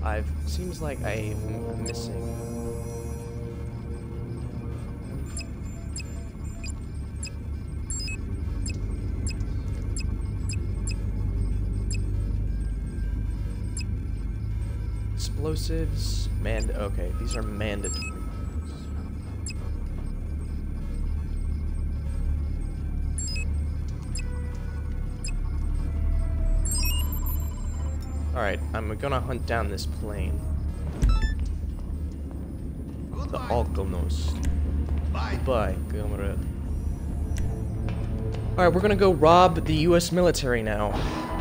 Seems like I'm missing. Explosives, okay, these are mandatory. Alright, I'm gonna hunt down this plane. The Alkonos. Goodbye, comrade. Alright, we're gonna go rob the US military now.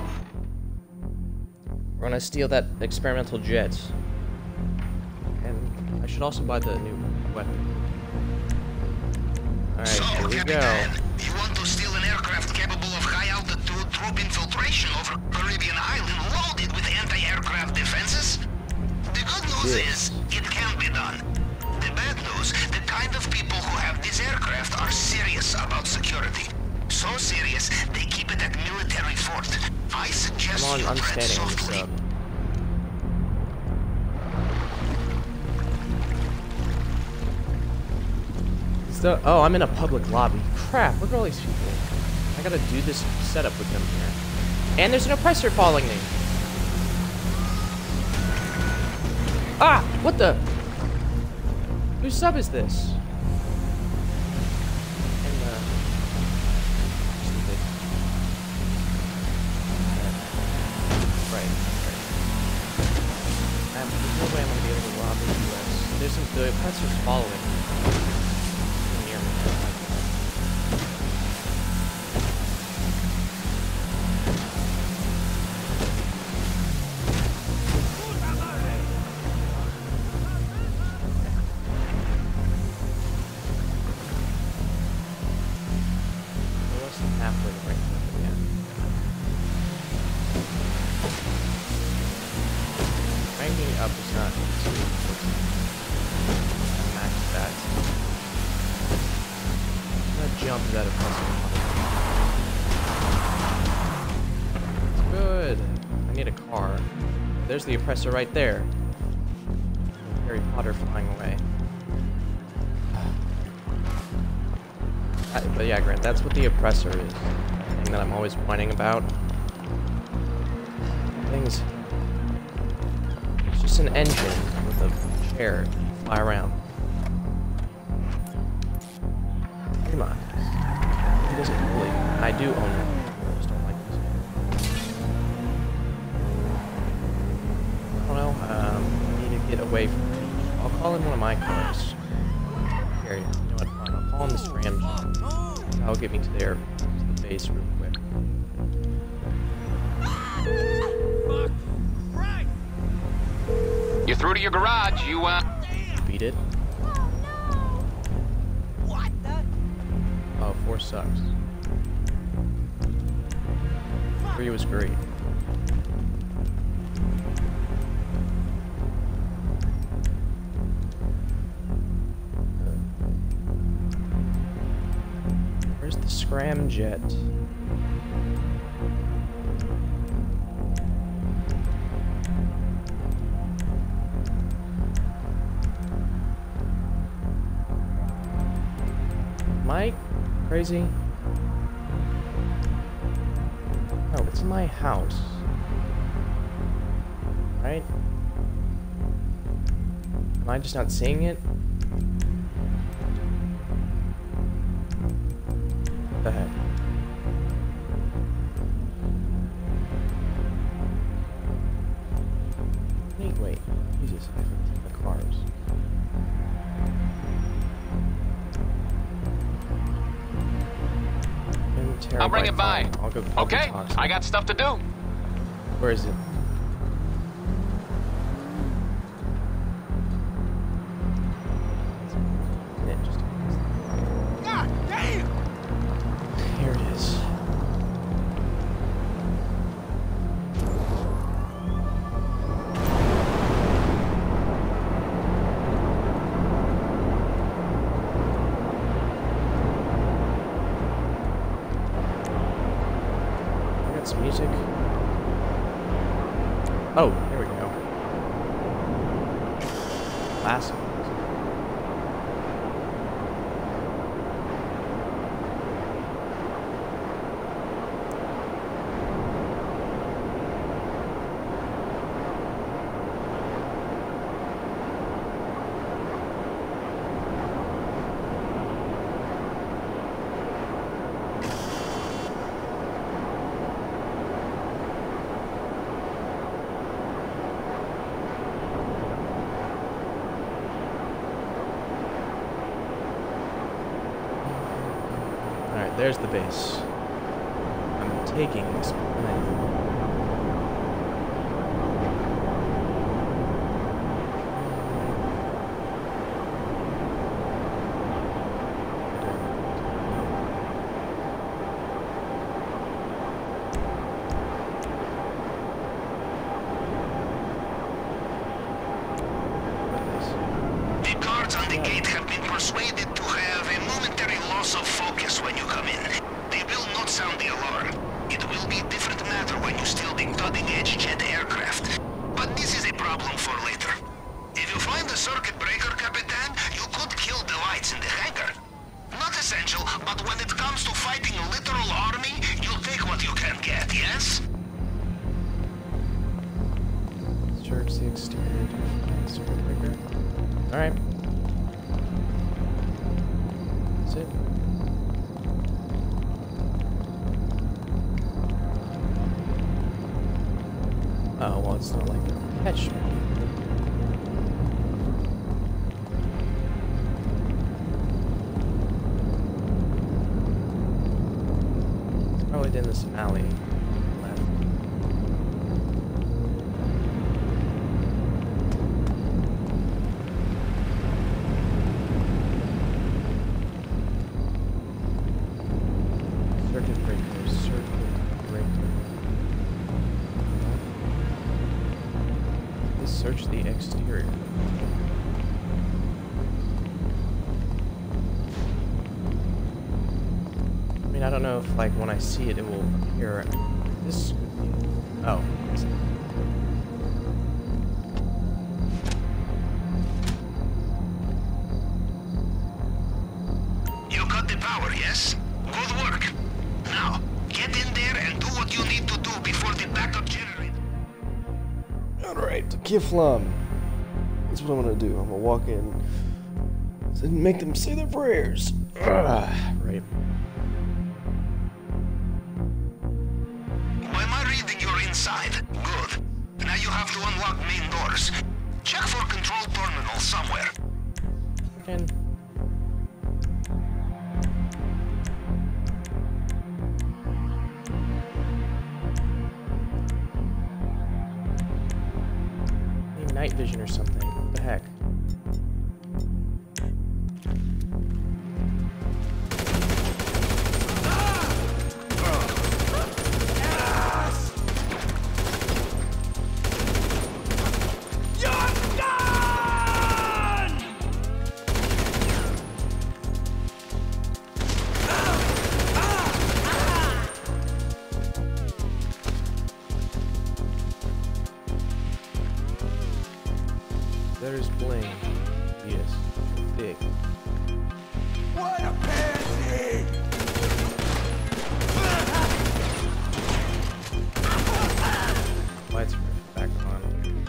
We're gonna steal that experimental jet. And I should also buy the new weapon. Alright, So, here we go. Captain, you want to steal an aircraft capable of high-altitude troop infiltration over Caribbean island loaded with anti-aircraft defenses? The good news is, it can be done. The bad news, the kind of people who have these aircraft are serious about security. So serious, they keep it at military fort. I suggest Come on, you I'm tread standing on the softly. sub. Oh, I'm in a public lobby. Crap, look at all these people. I gotta do this setup with them here. And there's an oppressor following me. Ah! What the? Whose sub is this? Stupid. Right. There's no way I'm gonna be able to rob the US. The oppressor's following. Near me. Halfway right now, yeah. Ranking up is not too important. Max that. I'm gonna jump that oppressor. It's good. I need a car. There's the oppressor right there. Harry Potter flying away. But yeah, Grant, that's what the oppressor is. The thing that I'm always whining about. Things. It's just an engine with a chair to fly around. Come on. He doesn't really. I do own it. I just don't like this. I don't know. I need to get away from the beach. I'll call in one of my cars. Here, you know what? Fine. I'll call in the Scram Jet. That'll get me to the base real quick. You're through to your garage, you, Beat it. Oh, 4 sucks. 3 was great. Where's the Scram Jet? Am I crazy? No, it's in my house. Right? Am I just not seeing it? What the heck? Wait. Jesus, I have to take the cars. I'll bring it by. I'll go Okay, talk to I him. got stuff to do. Where is it? God damn! Here it is. I got some music. Oh, here we go. classic. Alright, there's the base. I'm taking this plane. The guards on the gate have been persuaded to have a momentary loss of focus when you come in. They will not sound the alarm. It will be a different matter when you steal the cutting-edge jet aircraft. But this is a problem for later. If you find the circuit breaker, Capitan, you could kill the lights in the hangar. Not essential, but when it comes to fighting a literal army, you'll take what you can get, yes? Search the exterior to find circuit breaker. Alright. That's it. Oh, well, it's not like a catch me. It's probably in this alley. Left. Circuit breaker, circuit breaker. Let's search the exterior. I mean, I don't know if, like, when I see it, it will appear. This could be. Oh. You got the power, yes? Good work. Now, get in there and do what you need to do before the backup generator. Alright, Kiflam. That's what I'm gonna do. I'm gonna walk in and make them say their prayers. Right. By my reading, you're inside. Good. Now you have to unlock main doors. Check for control terminal somewhere. And need night vision or something. What the heck? There's Bling. Yes. Thick. What a pansy! Lights are back on.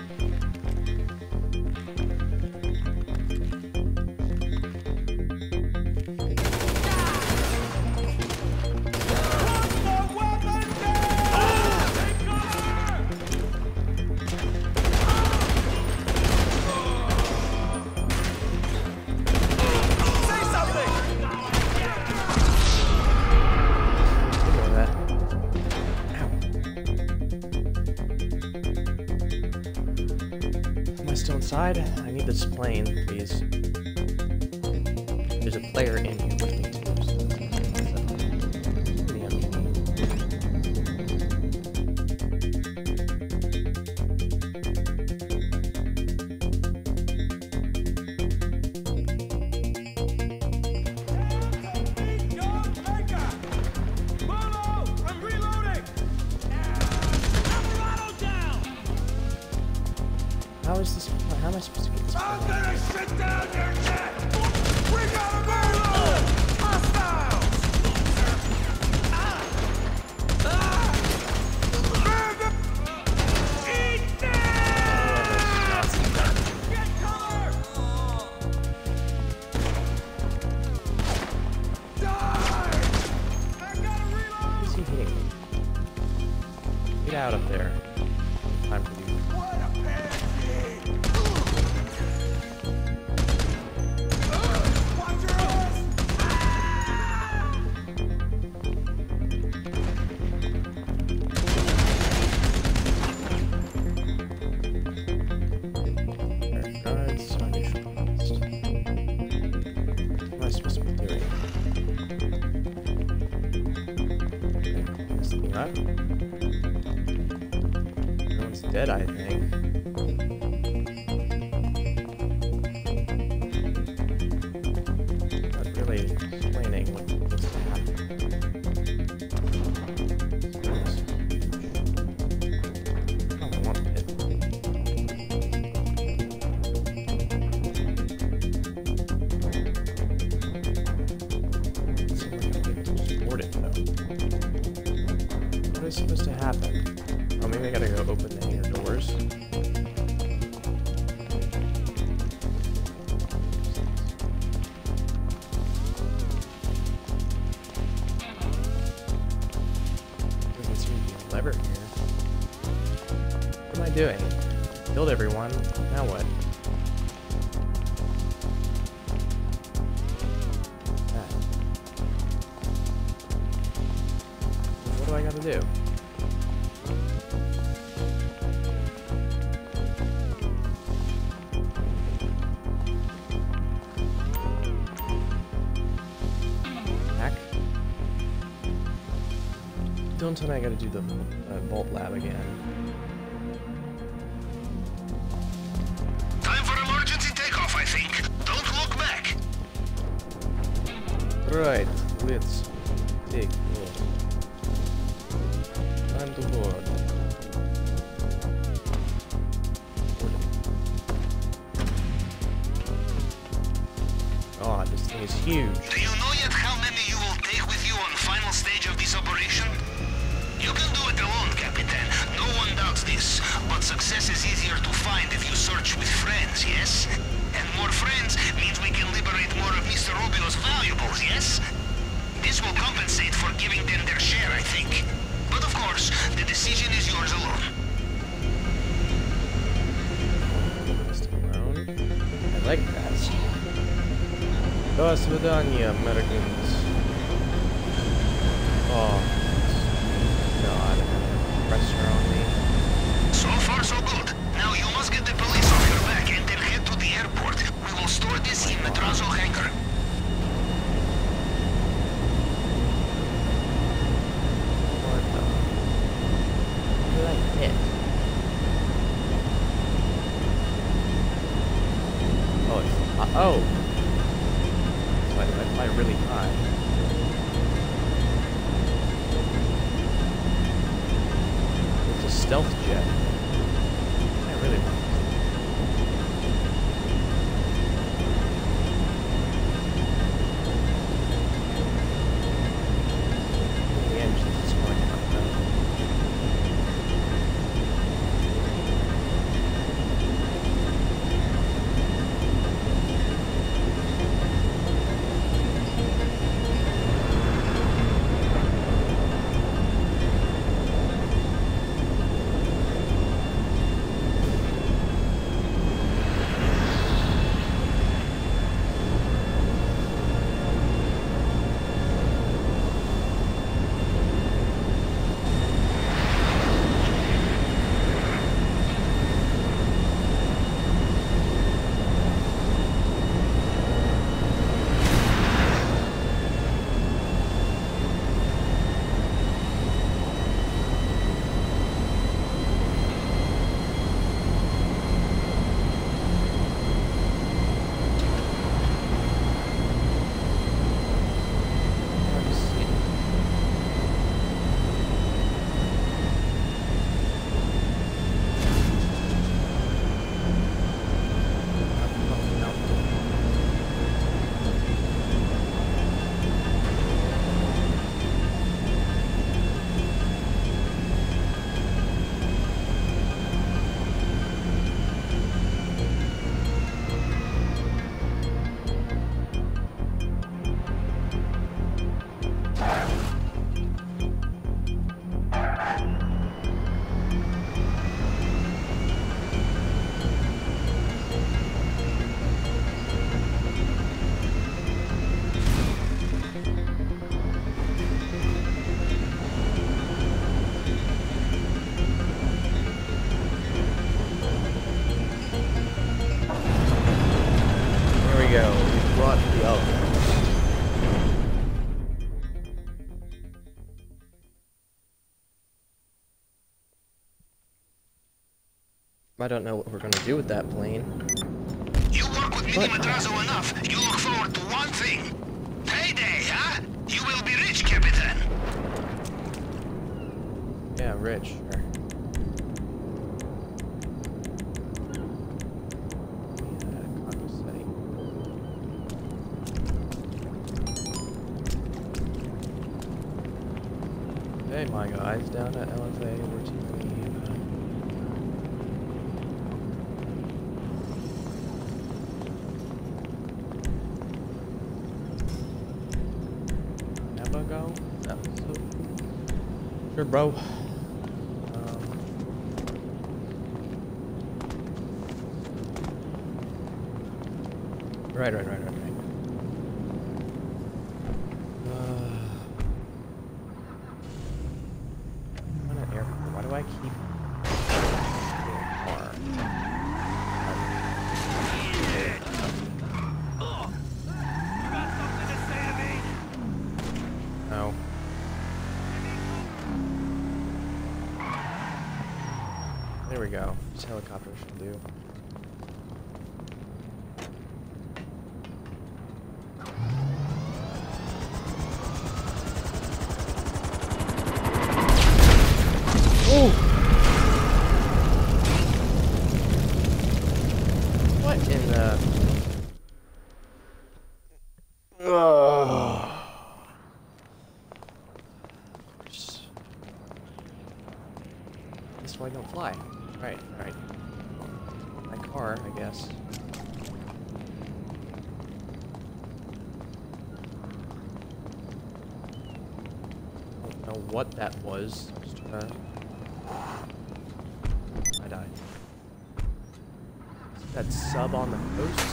Still inside? I need this plane, please. There's a player in here with me too. How is this? How am I supposed to get this? I'm gonna shut down your neck! We gotta move! Hostiles! Eat them! Get cover! Die! I gotta reload! Is he hitting me? Get out of there. Time for you. What a pansy! Watch your ass! Guards, initial quest. What am I supposed to be doing? Pick this thing up. Everyone's dead, I think. Not really explaining what needs to happen. I don't want it. What is supposed to happen? Oh, maybe I gotta go open the hangar doors. Doesn't seem to be a lever here. What am I doing? Killed everyone. Now what? What do I gotta do? Hack? Don't tell me I gotta do the Bolt Lab again. Time for emergency takeoff, I think. Don't look back. Right, let's take off. Time to board. God, this thing is huge. Do you know yet how many you will take with you on the final stage of this operation? You can do it alone, Capitan. No one doubts this. But success is easier to find if you search with friends, yes? And more friends means we can liberate more of Mr. Rubio's valuables, yes? This will compensate for giving them their share, I think. But of course, the decision is yours alone. Just alone. I like that. До свидания, Americans. Oh, God. Pressure on me. So far, so good. Now you must get the police off your back and then head to the airport. We will store this in Madrazo hangar. What the? What did I hit? Oh, it's... oh! Why did I fly really high? It's a stealth jet. I really want this. The engines is what I can't know. I don't know what we're gonna do with that plane. You work with Mini Madrazo enough, you look forward to one thing. Payday, huh? You will be rich, Capitan. Yeah, rich. Sure. Hey, my guys, down at LFA, we're to Nabago? No, so sure, bro. Right. I'm on an airport. Why do I keep car? No. There we go. This helicopter should do. What in the... This way don't fly. Right. My car, I guess. I don't know what that was. Just I died. Is that sub on the coast?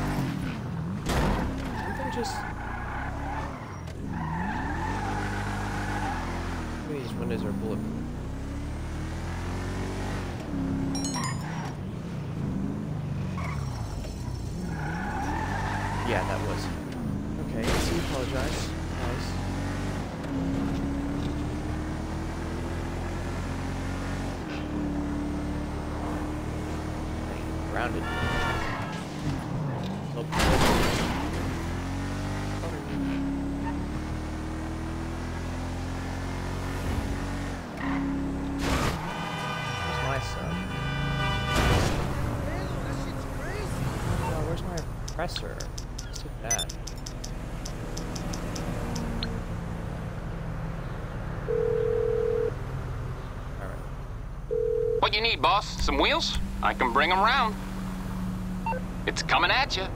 Something just... Maybe these windows are bulletproof. Yeah, that was. Okay, so you apologize. Nice. Grounded. So where's my son? Oh, where's my oppressor? Let's take that. Alright. What you need, boss? Some wheels? I can bring them round. It's coming at you.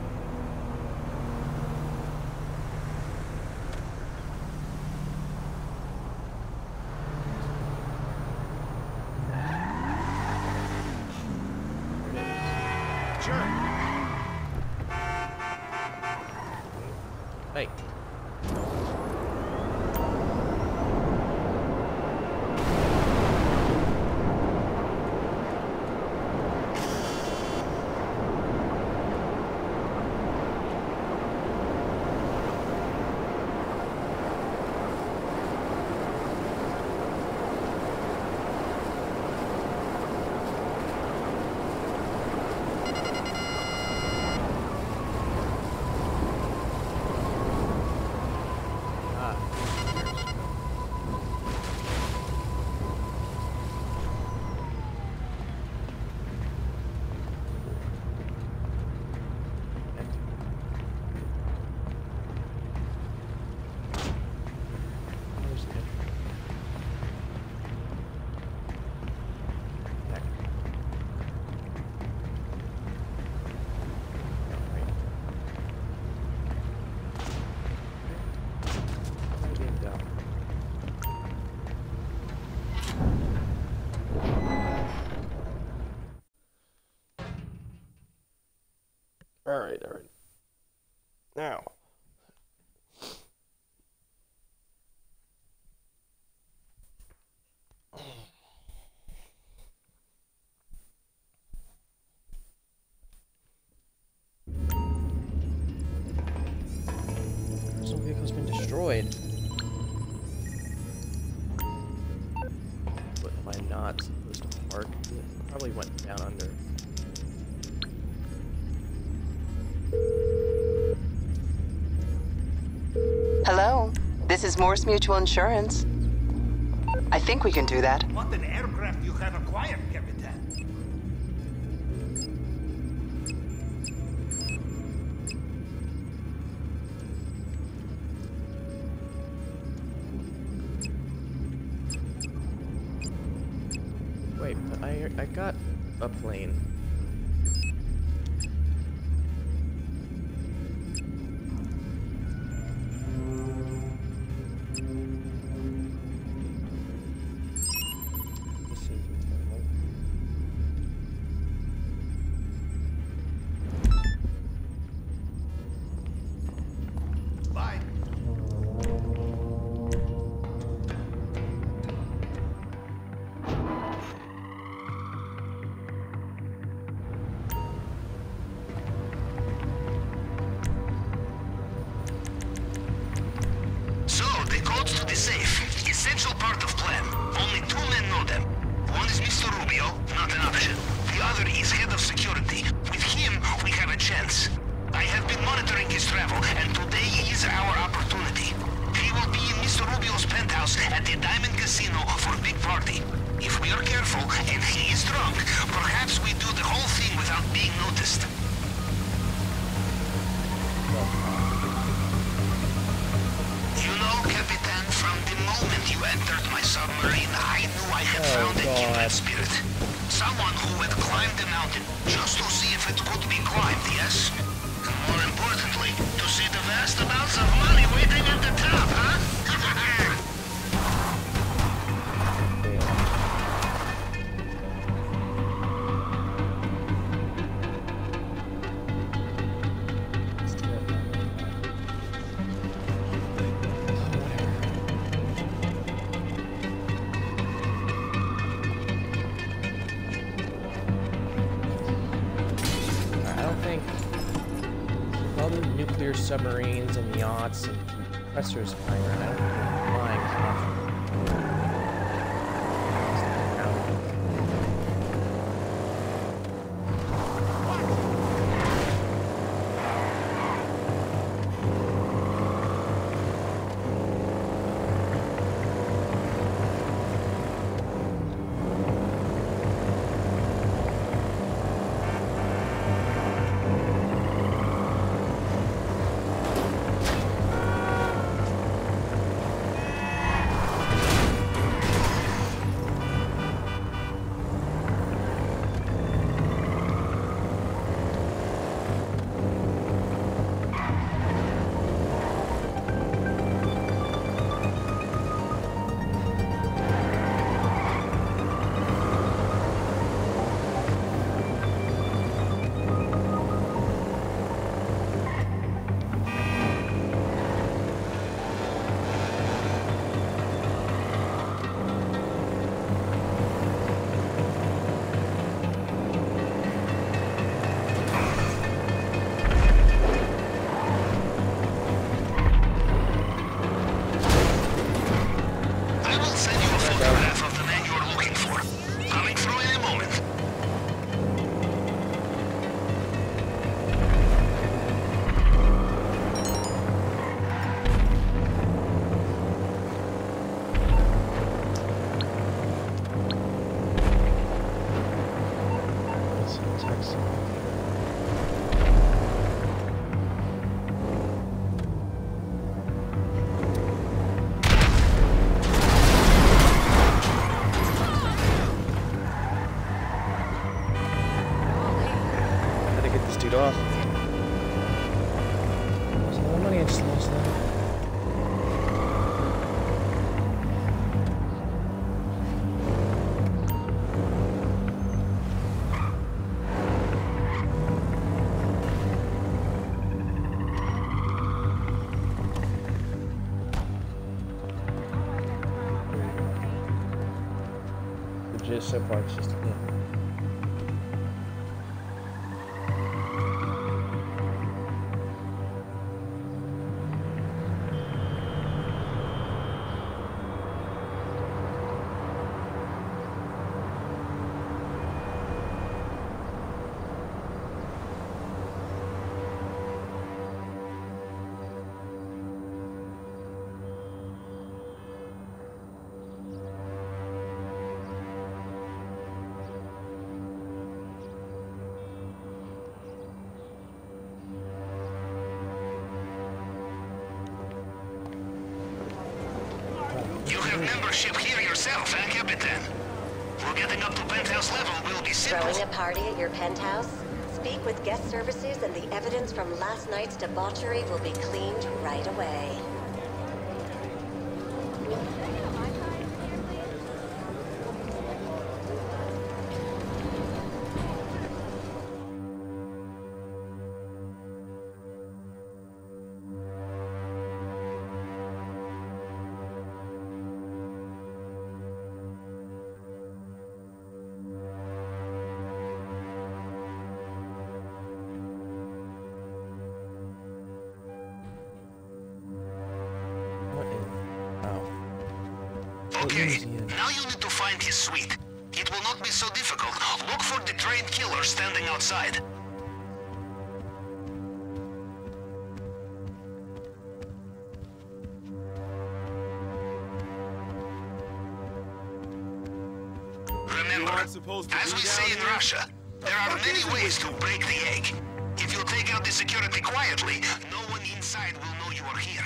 Hey. Alright. Now. Personal vehicle's been destroyed. What am I not supposed to park? probably went down under. Hello, this is Morse Mutual Insurance. I think we can do that. What an aircraft you have acquired, Captain. Wait, but I got a plane. Let's see if it's gonna work. Bye. So, the codes to the safe. Essential part of plan. Only two men know them. One is Mr. Rubio, not an option. The other is head of security. With him, we have a chance. I have been monitoring his travel, and today is our opportunity. He will be in Mr. Rubio's penthouse at the Diamond Casino for a big party. If we are careful, and he is drunk, perhaps we do the whole thing without being noticed. You know, Capitan, from the moment you entered my submarine, I knew I had found a kindred spirit. Someone who had climbed the mountain just to see if it could be climbed, yes? And more importantly, to see the vast amounts of money waiting at the top, huh? It's terrifying. I don't think with all the nuclear submarines and yachts and compressors flying around, I don't think they're flying as much. I will send you a photograph of the man you are looking for. Coming through in a moment. Let's see, text. I had to get this dude off. There's a lot of money I just lost there. Just so far, it's just yeah. membership here yourself, eh, Capitan? We're getting up to penthouse level. Will be simple. Throwing a party at your penthouse? Speak with guest services and the evidence from last night's debauchery will be cleaned right away. Okay, now you need to find his suite. It will not be so difficult. Look for the trained killer standing outside. Remember, as we say in Russia, there are many ways to break the egg. If you take out the security quietly, no one inside will know you are here.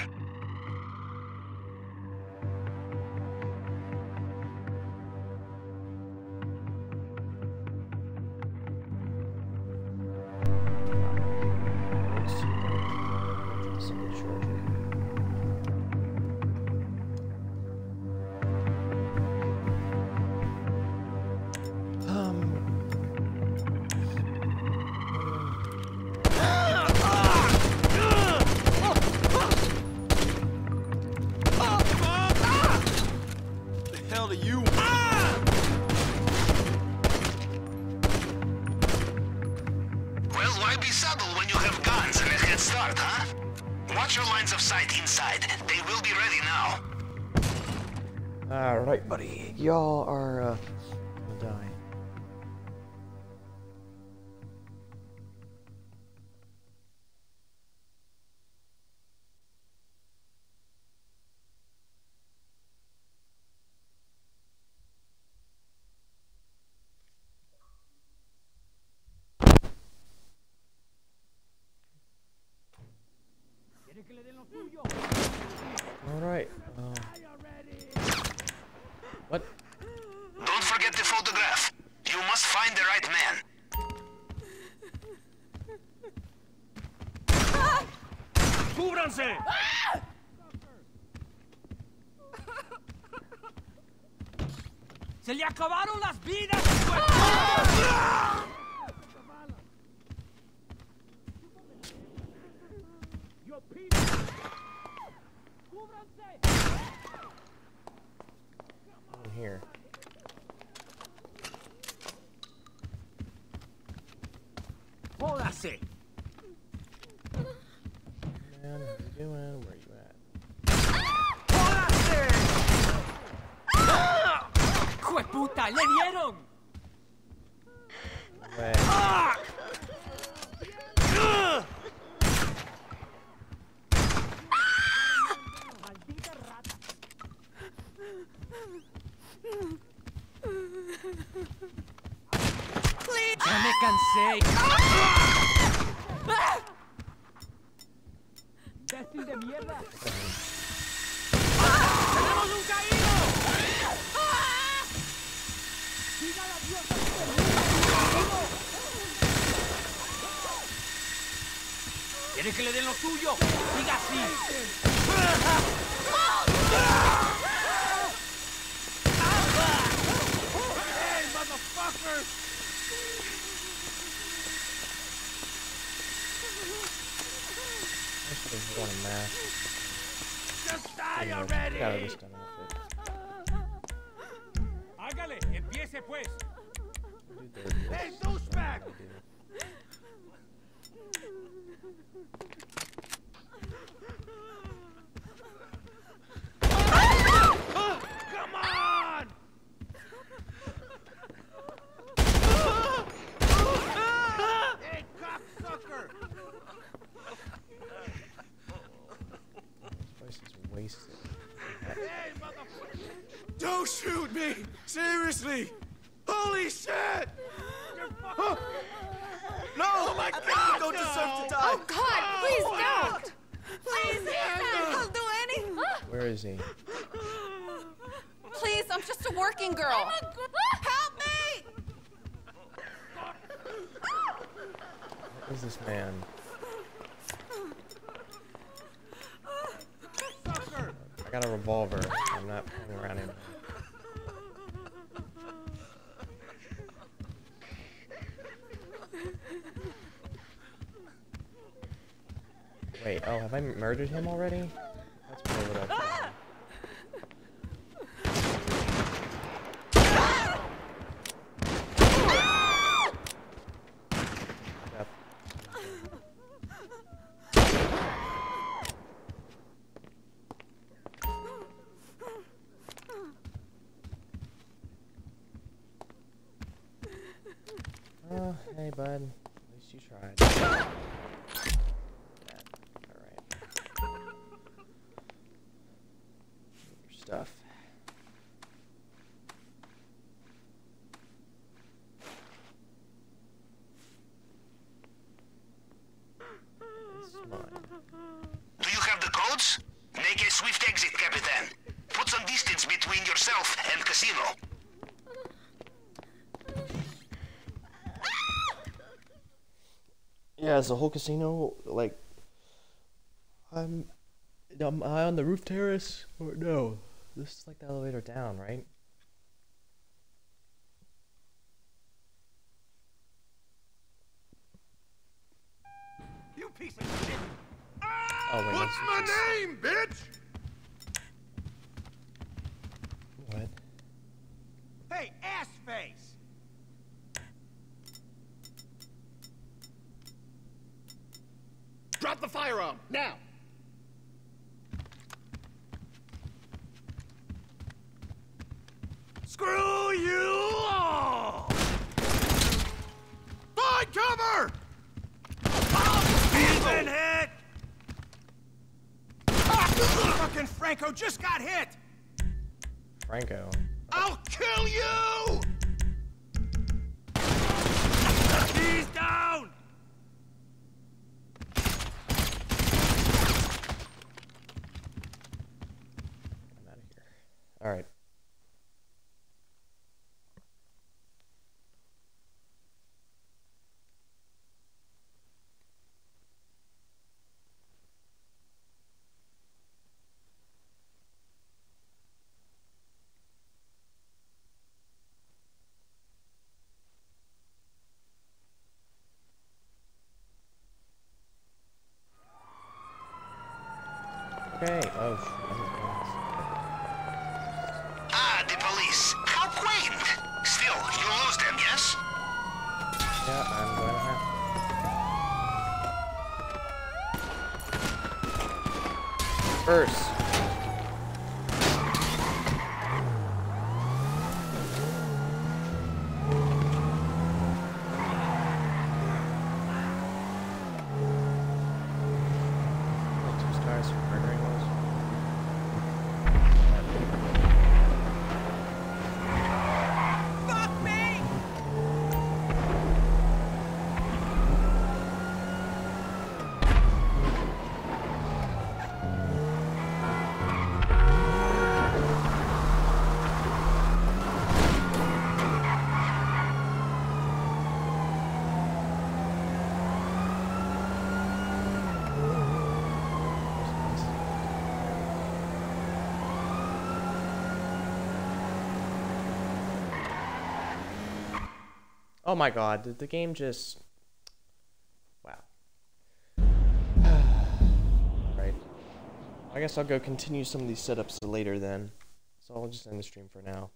Watch your lines of sight inside. They will be ready now. Alright, buddy. Y'all are, gonna die. Alright, what? Don't forget the photograph. You must find the right man. ¡Cúbranse! ¡Se le acabaron las vidas! In here. ¡Jódase! Man, how you doing? Where you at? ¡Jódase! ¡Jueputa! ¡Le dieron! Way. ¡Ya me cansé! ¡Imbécil de mierda! ¡Tenemos un caído! ¡Siga la diosa! ¿Quiere que le den lo suyo? ¡Siga así! ¡Hey, motherfuckers! This is going to mask. Just die already! Got this done outfit. Hágale, empiece pues. Dude, there it is. Hey, douchebag! Come on! Hey, cocksucker! This place is wasted. Hey, motherfucker! Don't shoot me! Seriously! Holy shit! You're fucking... No! Oh my God! You don't deserve to die! Oh God, please don't! Please, I'll do anything. Where is he? I'm just a working girl. Help me! What is this man? I got a revolver. I'm not playing around anymore. Wait, oh, have I murdered him already? That's probably what I've done. Yep. Oh, hey, bud. At least you tried. Alright. Your stuff. This is mine. Do you have the codes? Make a swift exit, Capitan. Put some distance between yourself and Casino. Yeah, is the whole casino like? Am I on the roof terrace or no? This is like the elevator down, right? You piece of shit! Oh, wait, What's my name, bitch? What? Hey, ass face! Drop the firearm, now! Screw you all! Find cover! He's been hit! Fucking Franco just got hit! Franco. I'll kill you! He's down! I'm out of here. Alright. Okay. Oh, Ah, the police. How quaint. Still, you lose them, yes? yeah, I'm going to have. First. Two stars for murdering those. Fuck me! Oh my god, did the game just... Wow. Alright. I guess I'll go continue some of these setups later then. So I'll just end the stream for now.